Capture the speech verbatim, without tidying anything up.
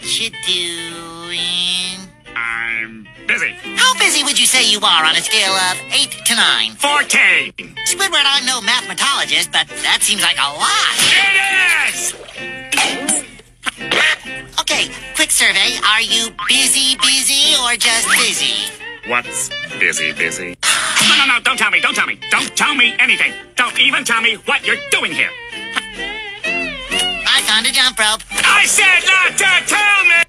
you doing? I'm busy. How busy would you say you are on a scale of eight to nine? Fourteen. Squidward, I'm no mathematologist, but that seems like a lot. It is! Okay, quick survey. Are you busy, busy, or just busy? What's busy, busy? No, no, no, don't tell me, don't tell me. Don't tell me anything. Don't even tell me what you're doing here. I found a jump rope. I said not to tell me!